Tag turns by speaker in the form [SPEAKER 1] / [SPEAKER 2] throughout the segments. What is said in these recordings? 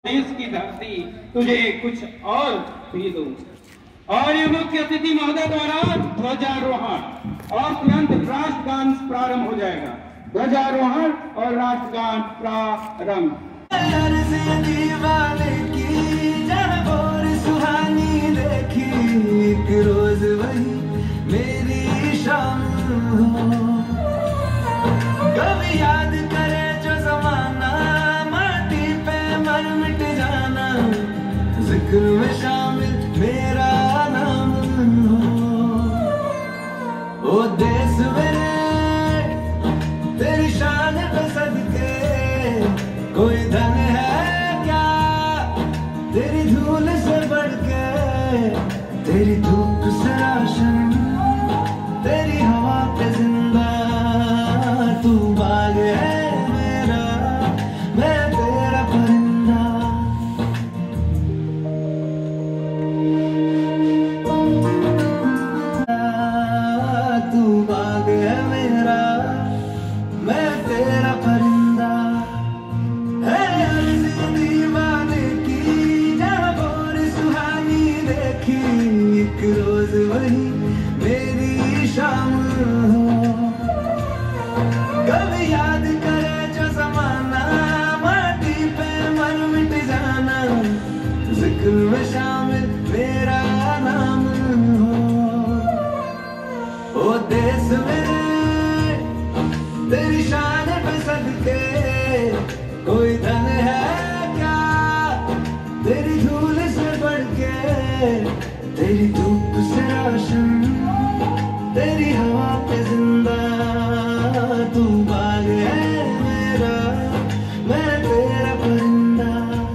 [SPEAKER 1] देश की धरती तुझे कुछ और भी दूं। और ये मुख्य अतिथि महोदय द्वारा ध्वजारोहण और तुरंत राष्ट्रगान प्रारंभ हो जाएगा। ध्वजारोहण और राष्ट्रगान प्रारंभ।
[SPEAKER 2] दीवाने की जहाँ सुहानी देखी, एक रोज वही मेरी शाम हो। कभी याद करे जो जमाना, माटी पे मर मिट जाना, जिक्र में शामिल मेरा नाम हो। ओ देश मेरे तेरी शान पे सदके, कोई धन है क्या तेरी धूल से बढ़ के, तेरी धूप से रोशन, तेरी हवा पे जिंदा, तू बाग है मेरा, मैं तेरा परिंदा। तू बाग है मेरा, मैं तेरा परिंदा। है अर्ज़ी दीवाने की जहाँ और सुहानी देखी, एक रोज वही मेरी शाम हो। कभी याद करे जो जमाना, माटी पे मर मिट जाना, जिक्र में शामिल मेरा नाम हो। ओ देश मेरे तेरी शान पे सदके, कोई धन है क्या तेरी धूल से बढ़ के, तेरी धूप से रोशन, तेरी हवा पे जिंदा, तू बाग है मेरा, मैं तेरा परिंदा।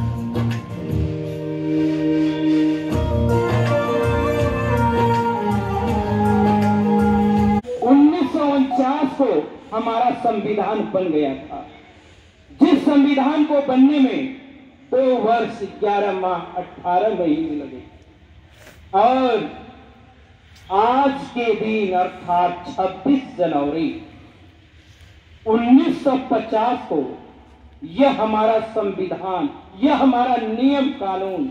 [SPEAKER 1] 1949 को हमारा संविधान बन गया था, जिस संविधान को बनने में 2 वर्ष 11 माह 18 महीने लगे। और आज के दिन अर्थात 26 जनवरी 1950 को यह हमारा संविधान, यह हमारा नियम कानून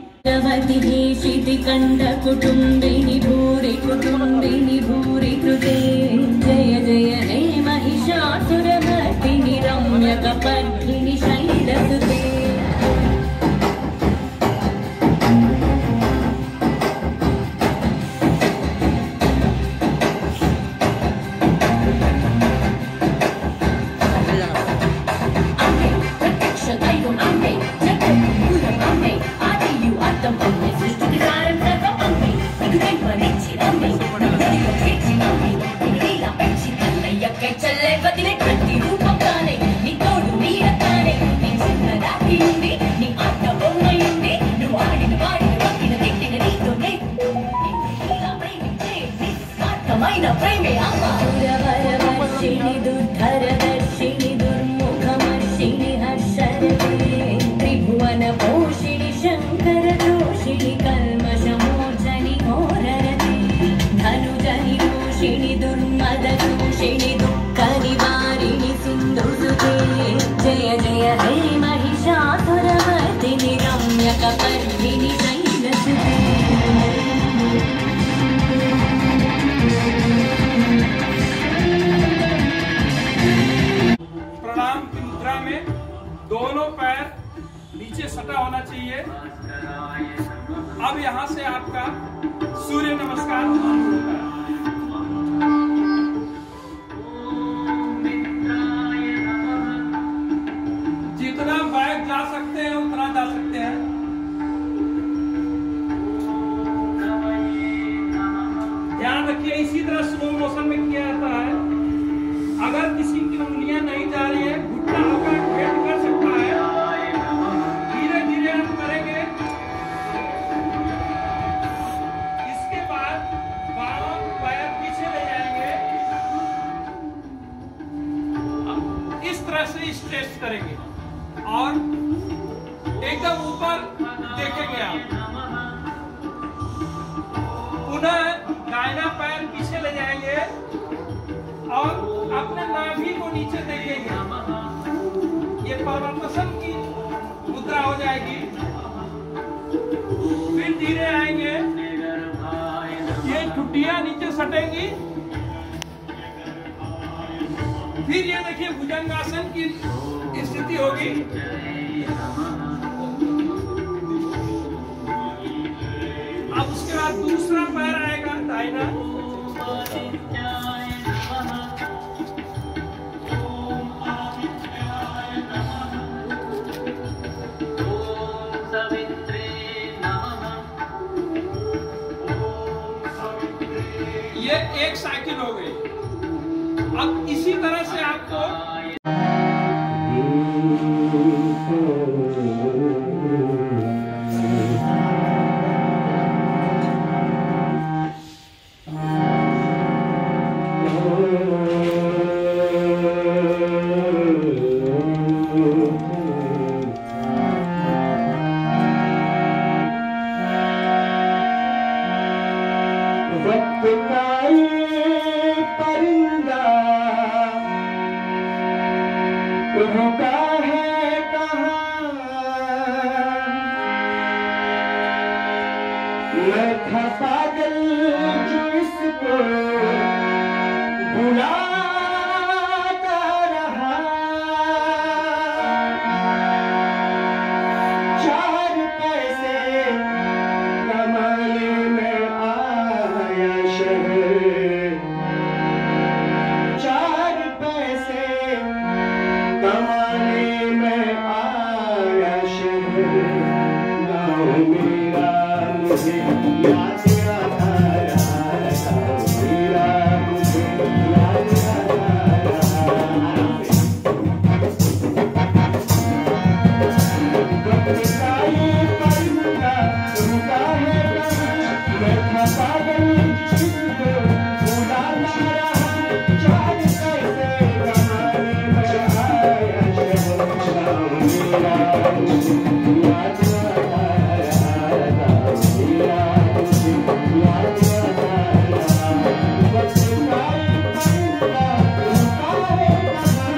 [SPEAKER 3] कंठ कुटुंबिनी भूरि कुटुंबिनी भूरि कृते, जय जय हे महिषासुरमर्दिनि रम्यकपर्दिनि शैलसुते। वर्षिणि दुर्धरदर्शिनि दुर्मुखमर्षिणि हर्षरते, त्रिभुवन पोषिणि शंकर दोषिणि कल्मषमोचनि घोररते, धनुजनि दोषिणि दुर्मददोषिणि दुःख निवारिणि सिन्धुसुते, जय जय हे महिषासुरमर्दिनि रम्यकपर्दिनि शैलसुते।
[SPEAKER 4] प्रणाम की मुद्रा में दोनों पैर नीचे सटा होना चाहिए। अब यहाँ से आपका सूर्य नमस्कार शुरू होता है। जितना बैक जा सकते हैं उतना जा सकते हैं। ध्यान रखिए, इसी तरह स्लो मोशन में किया जाता है। अगर किसी की उंगलियां नहीं जा रही है, घुटना हल्का वेट कर सकता है। धीरे धीरे हम करेंगे। इसके बाद बाएं पैर पीछे ले जाएंगे, इस तरह से स्ट्रेच करेंगे और एकदम ऊपर देखेंगे आप। पुनः दाहिना पैर पीछे ले जाएंगे और अपने नाभि को नीचे देखेंगे। ये प्रवर्तसन की मुद्रा हो जाएगी। धीरे आएंगे, ये टुटियां नीचे सटेंगी। फिर ये देखिए भुजंगासन की स्थिति होगी। अब उसके बाद दूसरा पैर आएगा दाहिना, ये एक साइकिल हो गई। अब इसी तरह से आपको
[SPEAKER 1] रुका है कहाँ, मैं था पागल जो इसको बुलाता रहा। चार पैसे कमाने में आया शहर, चार पैसे कमाने में आया शहर। गाँव मेरा मुझे याद आता रहा, मेरा मुझे याद आता रहा। वक्त का ये परिंदा रुका है कहाँ, मैं था पागल जिसको बुलाता रहा। चार पैसे कमाने में आया शहर, गाँव मेरा मुझे याद आता रहा, गाँव मेरा मुझे याद आता रहा। वक्त का ये परिंदा रुका है कहाँ।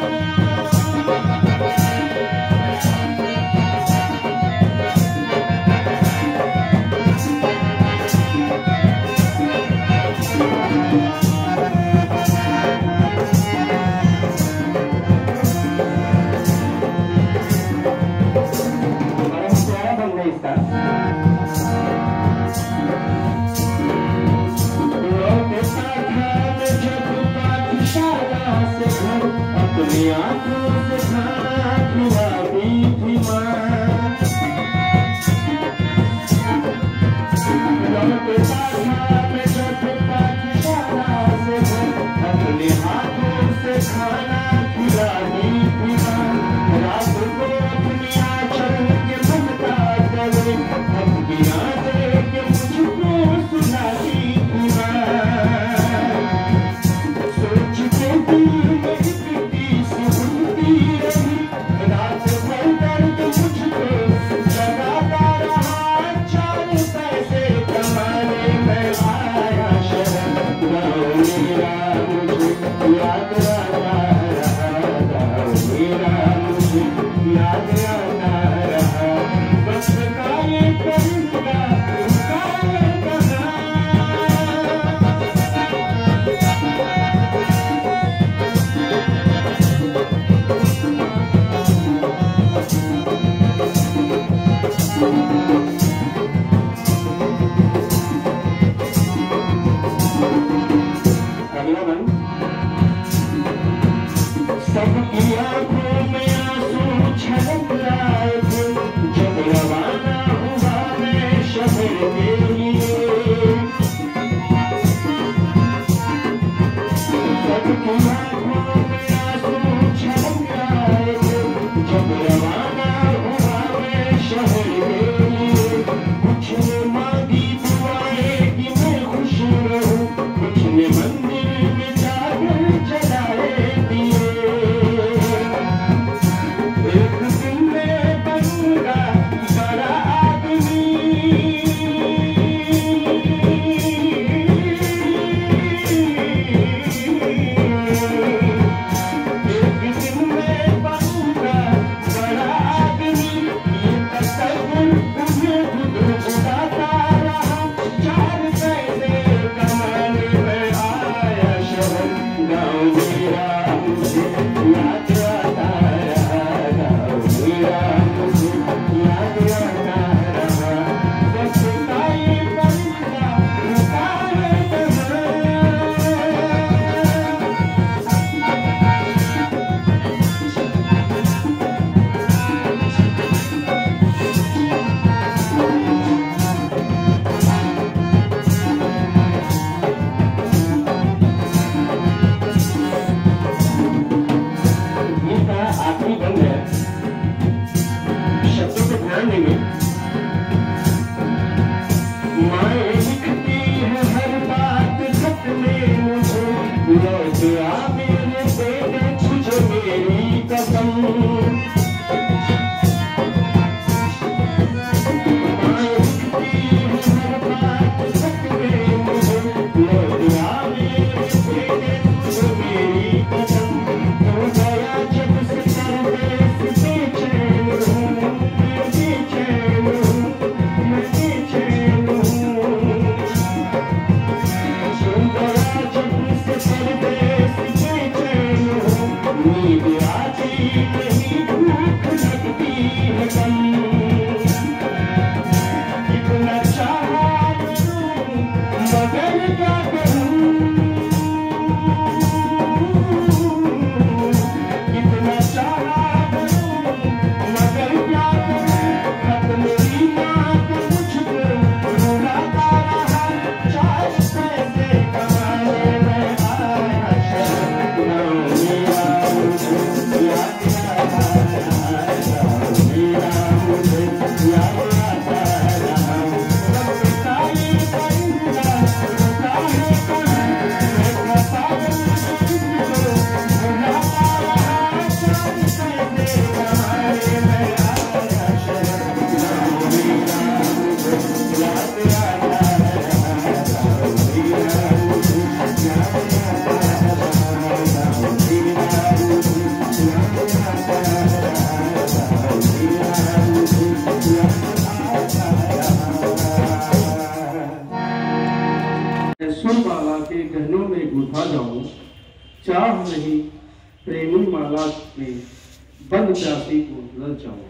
[SPEAKER 5] पर प्यासी को ललचाऊं।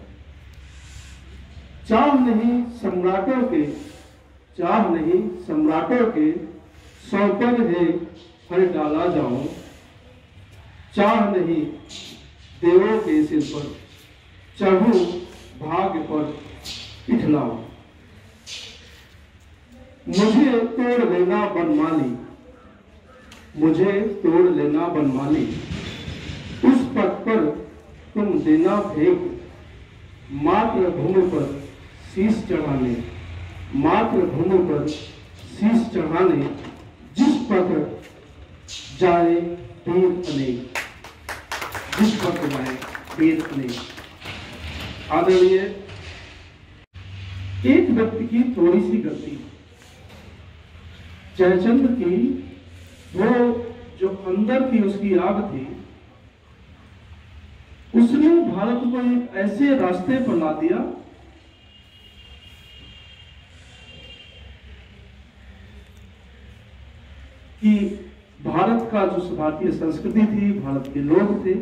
[SPEAKER 5] चाह नहीं सम्राटों के सौपर है हर डाला जाऊं। चाह नहीं देवों के सिर पर चढ़ूं भाग्य पर इठलाऊं। मुझे तोड़ लेना बनमाली, उस पथ पर तुम देना फेंक। मातृभूमि पर शीश चढ़ाने जिस पथ जाए वीर अनेक। आदरणीय, एक व्यक्ति की थोड़ी सी गलती, जयचंद्र की वो जो अंदर की उसकी आग थी, उसने भारत को एक ऐसे रास्ते पर ला दिया कि भारत का जो भारतीय संस्कृति थी, भारत के लोग थे,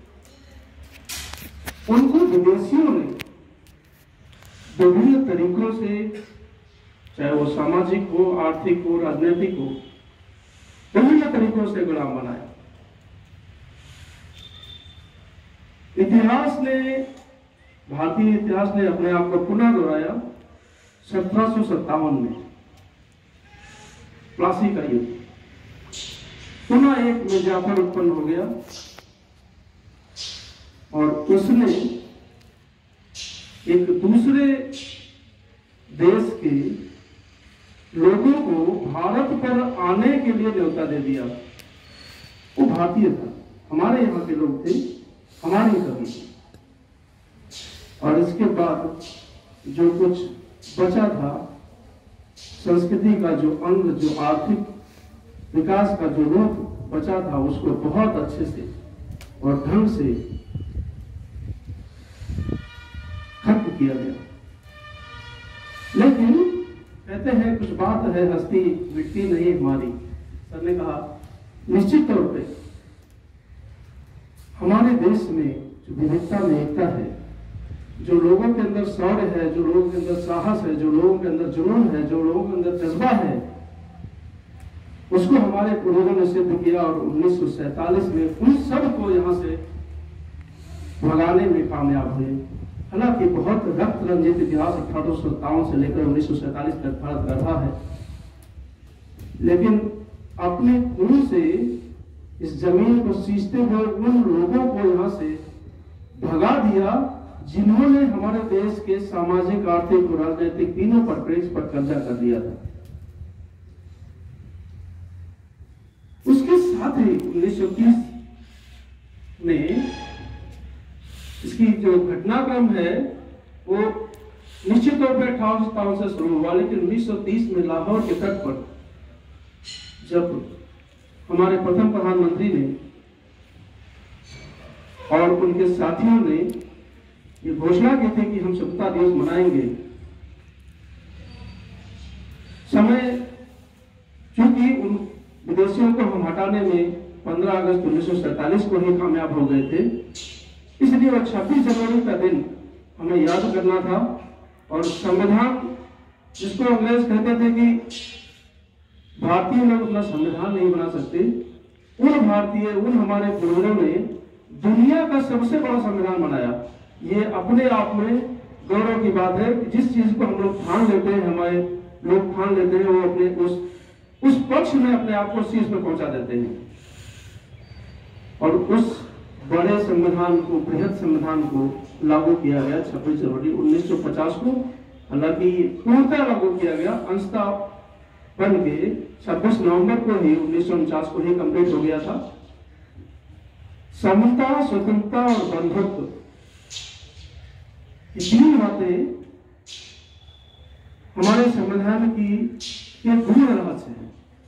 [SPEAKER 5] उनको विदेशियों ने विभिन्न तरीकों से, चाहे वो सामाजिक हो, आर्थिक हो, राजनीतिक हो, विभिन्न तरीकों से गुलाम बनाया। भारतीय इतिहास ने अपने आप को पुनः दोहराया 1757 में प्लासी का युद्ध। पुनः एक मिर्जाफर उत्पन्न हो गया और उसने एक दूसरे देश के लोगों को भारत पर आने के लिए न्योता दे दिया। वो भारतीय था, हमारे यहाँ के लोग थे, हमारे कवि थे। और इसके बाद जो कुछ बचा था, संस्कृति का जो अंग, जो आर्थिक विकास का जो रूप बचा था, उसको बहुत अच्छे से और ढंग से खत्म किया गया। लेकिन कहते हैं कुछ बात है, हस्ती मिटती नहीं हमारी। सर ने कहा निश्चित तौर पे हमारे देश में जो विविधता में एकता है, जो लोगों के अंदर शौर्य है, जो लोगों के अंदर साहस है, जो लोगों के अंदर जुनून है, जो लोगों के अंदर जज्बा है, उसको हमारे पूर्वजों ने सिद्ध किया। और 1947 में उन सब को यहाँ से भगाने में कामयाब हुए। हालांकि बहुत रक्त रंजित इतिहास 1857 से लेकर 1947 तक भारत का रहा है, लेकिन अपने खून से इस जमीन को सींचते हुए उन लोगों को यहाँ से भगा दिया जिन्होंने हमारे देश के सामाजिक, आर्थिक और राजनीतिक तीनों परिप्रेक्ष्य पर कब्जा कर दिया था। उसके साथ ही 1930 में इसकी जो घटनाक्रम है वो निश्चित तौर पर 1857 से शुरू हुआ, लेकिन 1930 में लाहौर के तट पर जब हमारे प्रथम प्रधानमंत्री ने और उनके साथियों ने ये घोषणा की थी कि हम स्वतंत्रता दिवस मनाएंगे, समय चूंकि उन विदेशियों को हम हटाने में 15 अगस्त 1947 को ही कामयाब हो गए थे, इसलिए वो 26 जनवरी का दिन हमें याद करना था। और संविधान, जिसको अंग्रेज कहते थे कि भारतीय लोग अपना संविधान नहीं बना सकते, उन भारतीय, उन हमारे पूर्वजों ने दुनिया का सबसे बड़ा संविधान बनाया। ये अपने आप में गौरव की बात है कि जिस चीज को हम लोग ठान लेते हैं, हमारे लोग ठान लेते हैं, वो अपने उस पक्ष में अपने आप को उस चीज पर पहुंचा देते हैं। और उस बड़े संविधान को, बृहद संविधान को लागू किया गया 26 जनवरी 1950 को। हालांकि पूर्णतः लागू किया गया, अंशतः बन के 26 नवंबर को ही 1949 को ही कंप्लीट हो गया था। समता, स्वतंत्रता और बंधुत्व, ये तीन बातें हमारे संविधान की एक गूढ़ रहस्य है।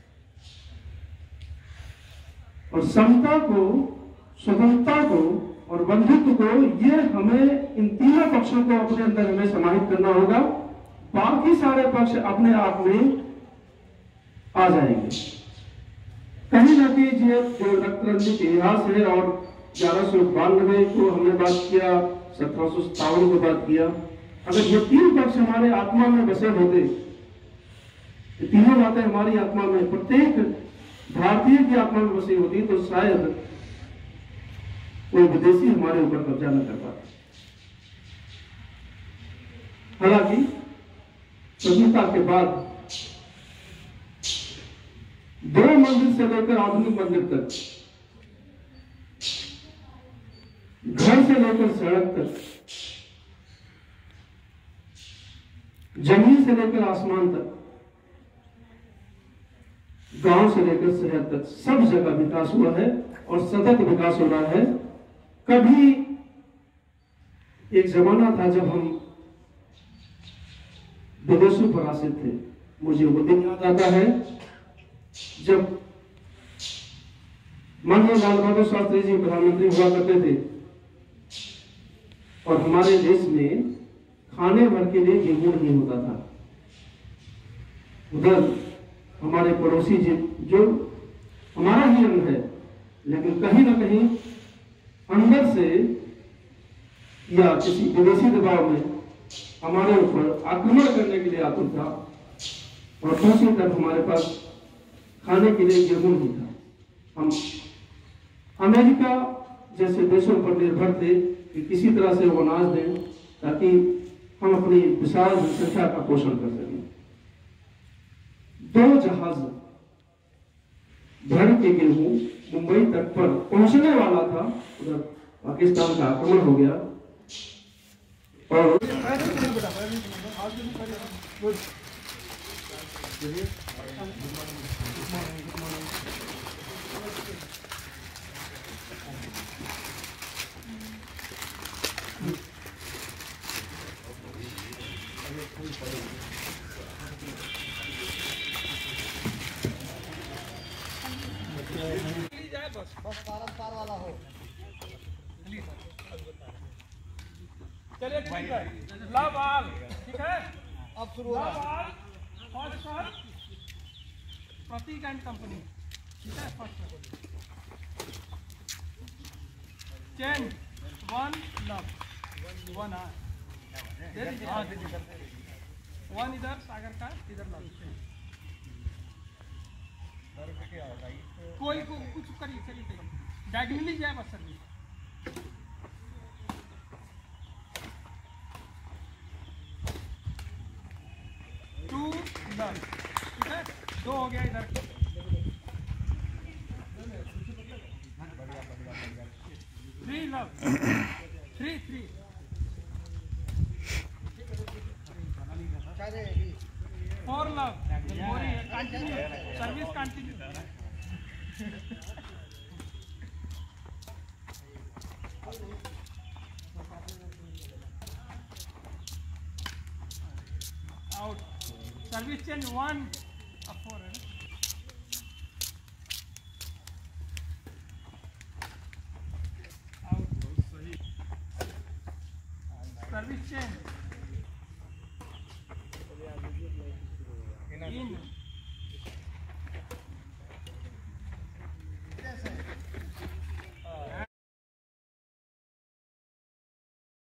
[SPEAKER 5] और समता को, स्वतंत्रता को और बंधुत्व को, ये हमें इन तीनों पक्षों को अपने अंदर हमें समाहित करना होगा। बाकी सारे पक्ष अपने आप में आ जाएंगे। कहीं ना कहीं जो रक्त रंजित इतिहास है और 1192 को हमने बात किया, 1757 को बात किया। अगर ये तीन पक्ष हमारे आत्मा में बसे होते, ये तीनों बातें हमारी आत्मा में, प्रत्येक भारतीय की आत्मा में बसी होती, तो शायद कोई विदेशी हमारे ऊपर कब्जा न कर पाता। हालांकि स्वतंत्रता के बाद 2 मंदिर से लेकर आधुनिक मंदिर तक, घर से लेकर सड़क तक, जमीन से लेकर आसमान तक, गांव से लेकर शहर तक, सब जगह विकास हुआ है और सतत विकास हो रहा है। कभी एक जमाना था जब हम विदेशों पर आश्रित थे। मुझे वो दिन याद आता है जब माननीय लाल बहादुर शास्त्री जी प्रधानमंत्री हुआ करते थे और हमारे देश में खाने भर के लिए गेहूं नहीं होता था। उधर हमारे पड़ोसी जी जो हमारा ही अंग है, लेकिन कहीं ना कहीं अंदर से या किसी विदेशी दबाव में हमारे ऊपर आक्रमण करने के लिए आतुर था और दूसरी तरफ हमारे पास खाने के लिए गेहूं नहीं था। हम अमेरिका जैसे देशों पर निर्भर थे कि किसी तरह से वो अनाज दें ताकि हम अपनी विशाल जनसंख्या का पोषण कर सकें। 2 जहाज भर के गेहूं मुंबई तक पर पहुंचने वाला था, उधर पाकिस्तान का आक्रमण हो गया और
[SPEAKER 4] चलिए ठीक है, लव ऑल, ठीक है, अब शुरू होगा। Love all first sir Prateek and company, ठीक है, फर्स्ट चेंज 1 लव 1 1 इधर सागर का, इधर लव। कोई को कुछ करिए, चलिए डायगोनली जाए बस सर्विस। ठीक है, 2 हो गया इधर। 3 love 3 4 love continue service continue. Out service change 1 अब 4 है। आउट सही सर्विस चेंज इन